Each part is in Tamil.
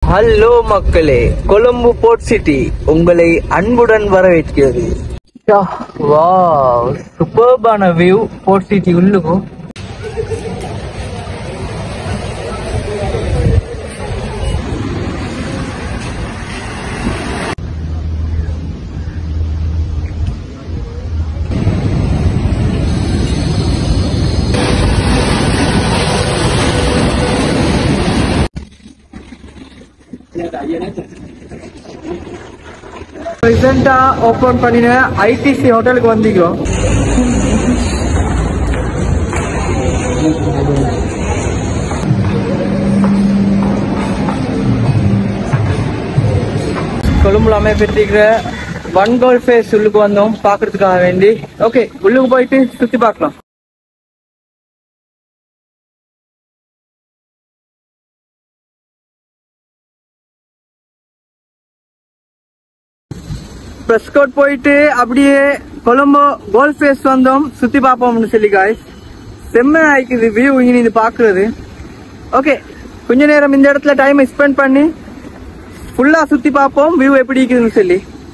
ஹலோ மக்களே, கொழும்பு போர்ட் சிட்டி உங்களை அன்புடன் வரவேற்கிறது. வாவ், சூப்பர்பான வியூ போர்ட் சிட்டி உள்ளுக்கும். ரீசெண்டா ஓபன் பண்ணின ஐடிசி ஹோட்டலுக்கு வந்திருக்கோம். கொழும்புல அமைப்பிருக்கிற ஒன் கோல் ஃபேஸ் உள்ளுக்கு வந்தோம் பாக்குறதுக்காக வேண்டி. ஓகே, உள்ளுக்கு போயிட்டு சுத்தி பார்க்கலாம். பிரஸ்கோட் போயிட்டு அப்படியே கொலம்போ கோல் ஃபேஸ் வந்தோம், சுத்தி பார்ப்போம்னு சொல்லி காய்ஸ். செம்ம ஆயிக்குது வியூ இங்க இது பாக்குறது. ஓகே, கொஞ்ச நேரம் இந்த இடத்துல டைம் ஸ்பெண்ட் பண்ணி ஃபுல்லா சுத்தி பார்ப்போம் வியூ எப்படி இருக்குதுன்னு சொல்லி.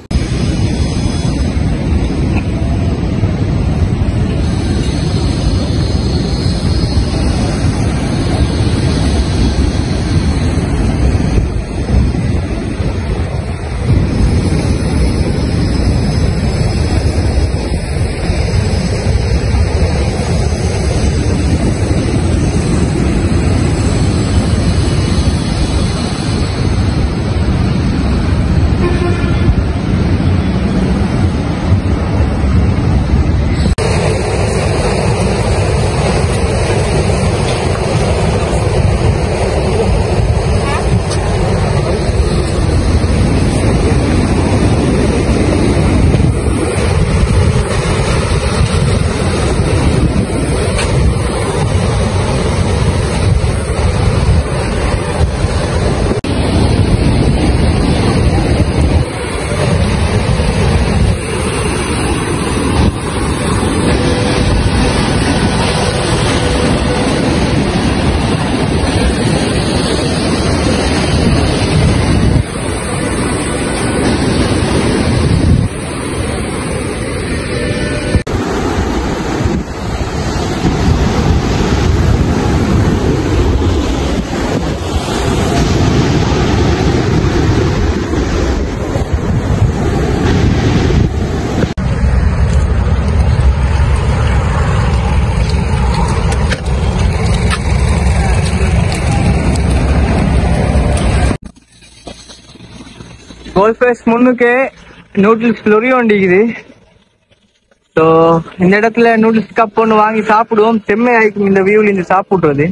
கோல் ஃபேஸ் முன்னுக்கே நூடுல்ஸ் லொரி ஒண்டிக்குது. ஸோ இந்த இடத்துல நூடுல்ஸ் கப் ஒன்று வாங்கி சாப்பிடுவோம். செம்மையாயிக்கும் இந்த வியூல இருந்து சாப்பிடுறது.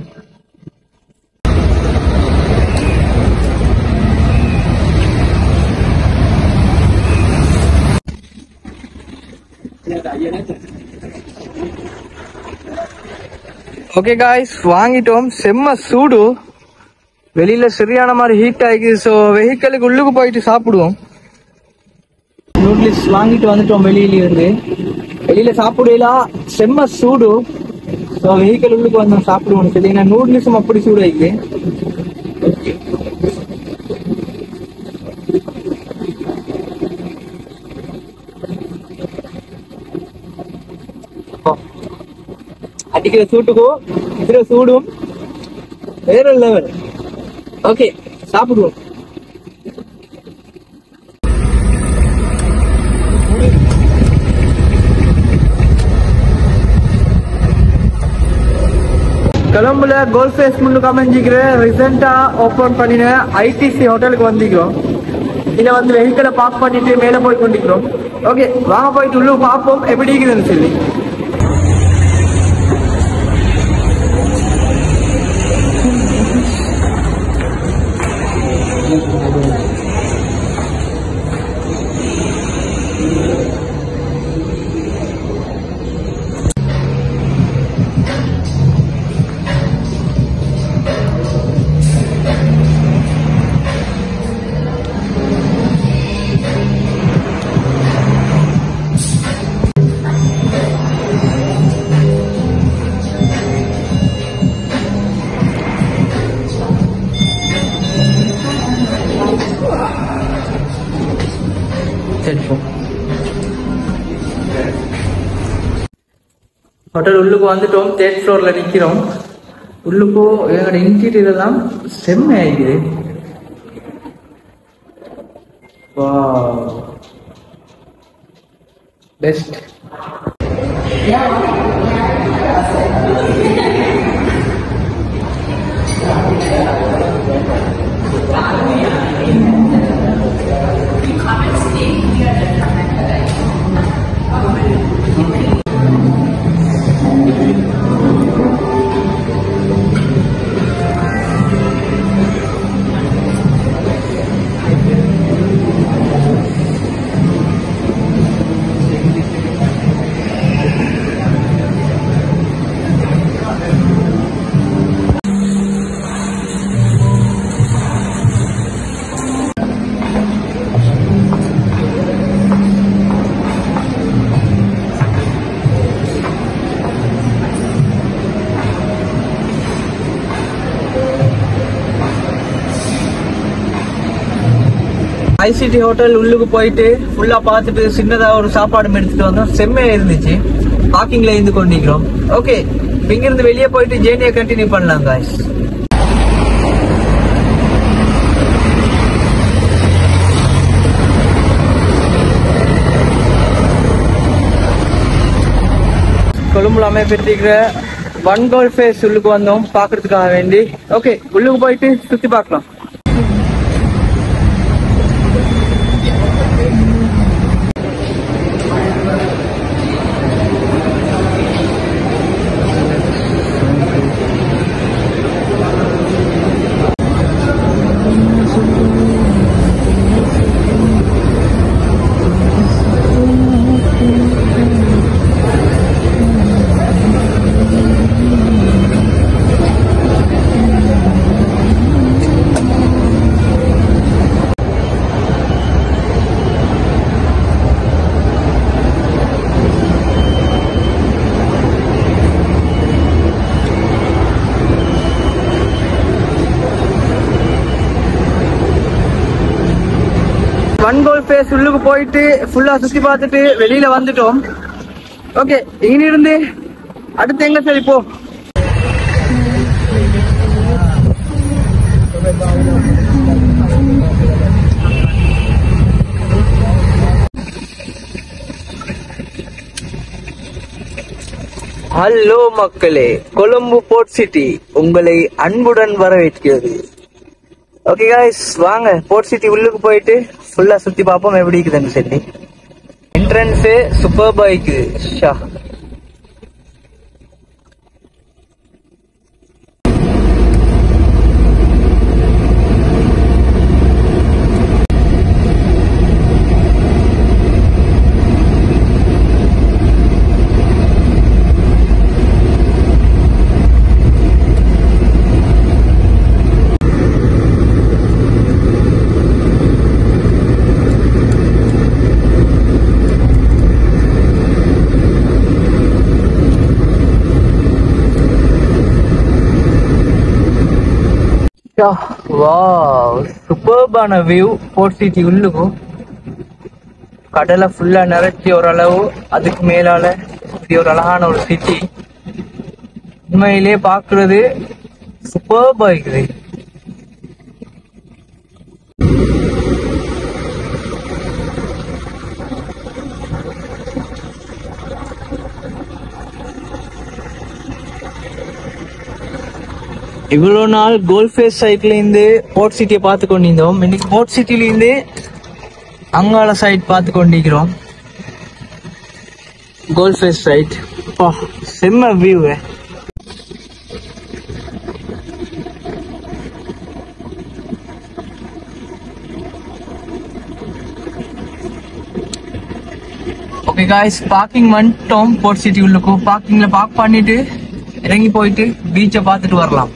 ஓகே காய்ஸ், வாங்கிட்டோம். செம்ம சூடு, வெளியில சரியான மாதிரி ஹீட் ஆகிக்குது. ஸோ வெஹிக்கிளுக்கு உள்ளுக்கு போயிட்டு சாப்பிடுவோம். நூடுல்ஸ் வாங்கிட்டு வந்துட்டோம். வெளியில சாப்பிடலாம், செம்ம சூடு. ஸோ வெஹிக்கிள் உள்ளுக்கு வந்தோம் சாப்பிடுவோம் சொல்லி. ஏன்னா நூடுல்ஸும் அப்படி சூடு ஆகிக்குது. அடிக்கிற சூட்டுக்கும் இருக்கிற சூடும் வேற லெவல். ஓகே, சாப்பிடுவோம். கொலம்புல கோல் ஃபேஸ் முன்னுக்கு அமைஞ்சிக்கிற ரீசெண்டா ஓபன் பண்ணின ஐடிசி ஹோட்டலுக்கு வந்திருக்கிறோம். இதை வந்து வெஹிக்கிளை பார்க் பண்ணிட்டு மேல போய் கொண்டிருக்கிறோம். ஓகே, வாங்க போயிட்டு உள்ள பார்ப்போம் எப்படி இருக்குதுன்னு சொல்லி. அடிப்போம். ஹோட்டல் உள்ளுக்கு வந்துட்டோம். 3rd floorல நிக்கிறோம். உள்ளுக்கோ எங்களோட இன்டீரியர் எல்லாம் செம்மையாயிக்குது. பெஸ்ட். ஐசிடி ஹோட்டல் உள்ளுக்கு போயிட்டு ஃபுல்லா பார்த்துட்டு சின்னதா ஒரு சாப்பாடு எடுத்துட்டு வந்தோம். செம்மையா இருந்துச்சு. பார்க்கிங்ல இருந்து கொண்டிருக்கிறோம். ஓகே, இங்கிருந்து வெளியே போயிட்டு ஜேர்னியை கண்டினியூ பண்ணலாம் guys. கொழும்புல அமைப்பிருக்கிற ஒன் கோல்ட் ஃபேஸ் உள்ளுக்கு வந்தோம் பாக்குறதுக்காக வேண்டி. ஓகே, உள்ளுக்கு போயிட்டு சுத்தி பார்க்கலாம். ஒன் கோல்ட் ஃபேஸ் உள்ளுக்கு போயிட்டு ஃபுல்லா சுத்தி பார்த்துட்டு வெளியில வந்துட்டோம். ஓகே, இங்கிருந்து அடுத்து எங்க சரி போ. ஹலோ மக்களே, கொழும்பு போர்ட் சிட்டி உங்களை அன்புடன் வரவேற்கிறது. ஓகே गाइस, வாங்க போர்ட் சிட்டி உள்ளுக்கு போயிட்டு ஃபுல்லா சுத்தி பார்ப்போம் எப்படி இருக்குதுன்னு சொல்லி. என்ட்ரன்ஸ் சூப்பர்பா இருக்குது. ஷா, வாவ், சூப்பர்பான வியூ போர்ட் சிட்டி உள்ளுக்கும். கடலை ஃபுல்லா நிறைச்சி ஓரளவு, அதுக்கு மேலால இப்படி ஒரு அழகான ஒரு சிட்டி. உண்மையிலே பாக்குறது சூப்பர்பா இருக்குது. இவ்வளவு நாள் கோல்ட் ஃபேஸ் சைட்ல இருந்து போர்ட் சிட்டியை பார்த்து கொண்டிருந்தோம். இன்னைக்கு போர்ட் சிட்டில இருந்து அங்காள சைட் பார்த்து கொண்டிருக்கிறோம். கோல்ட் ஃபேஸ் சைட் செம்ம வியூ. ஓகே गाइस, பார்க்கிங் வந்துட்டோம். போர்ட் சிட்டி உள்ளுக்கும் பார்க்கிங்ல பார்க் பண்ணிட்டு இறங்கி போயிட்டு பீச்சை பார்த்துட்டு வரலாம்.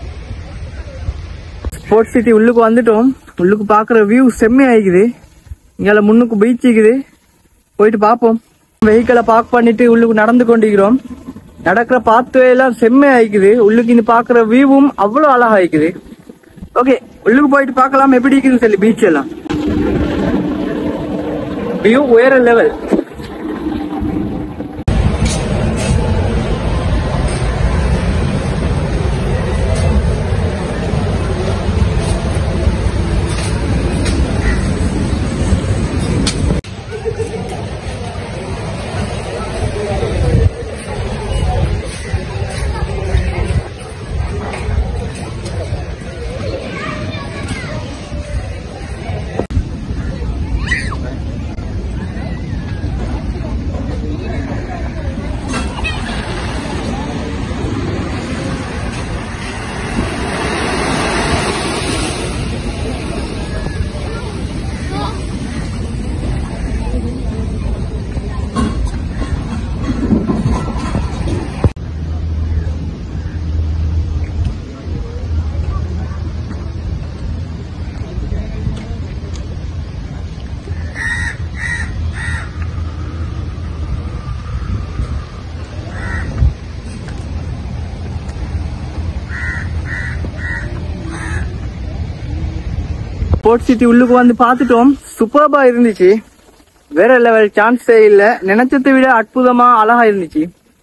போர்ட் சிட்டி உள்ளுக்கு வந்துட்டோம். உள்ளுக்கு பாக்குற வியூ செம்மையா இருக்குது. இங்க முன்னுக்கு பீச் இருக்குது, போயிட்டு பாப்போம். வெஹிக்கிளை பார்க் பண்ணிட்டு உள்ளுக்கு நடந்து கொண்டிருக்கிறோம். நடக்கிற பாத்வே எல்லாம் செம்மையா ஆயிக்குது. உள்ளுக்கு இருந்து பாக்குற வியூவும் அவ்வளவு அழகா ஆயிக்குது. ஓகே, உள்ளுக்கு போயிட்டு பார்க்கலாம் எப்படி இருக்குன்னு சொல்லி. பீச் எல்லாம் வியூ வேற லெவல். ஸ்போர்ட்ஸ் சிட்டி உள்ளுக்கு வந்து பார்த்துட்டோம். சூப்பர்பா இருந்துச்சு, வேற லெவல், சான்ஸே இல்ல. நினைச்சதை விட அற்புதமா அழகா இருந்துச்சு.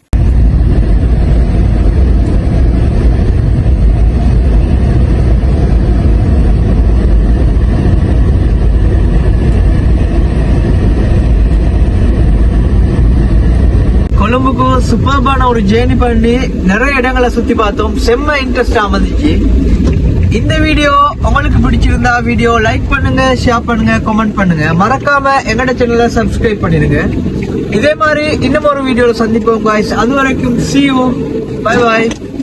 கொழும்புக்கு சூப்பர்பான ஒரு ஜேர்னி பண்ணி நிறைய இடங்களை சுத்தி பார்த்தோம். செம்ம இன்ட்ரெஸ்டா வந்துச்சு. இந்த வீடியோ உங்களுக்கு பிடிச்சிருந்தா வீடியோ லைக் பண்ணுங்க, ஷேர் பண்ணுங்க, கமெண்ட் பண்ணுங்க. மறக்காம எங்கட சேனலை சப்ஸ்கிரைப் பண்ணிருங்க. இதே மாதிரி இன்னும் ஒரு வீடியோல சந்திப்போம் guys. அது வரைக்கும் see you, bye bye.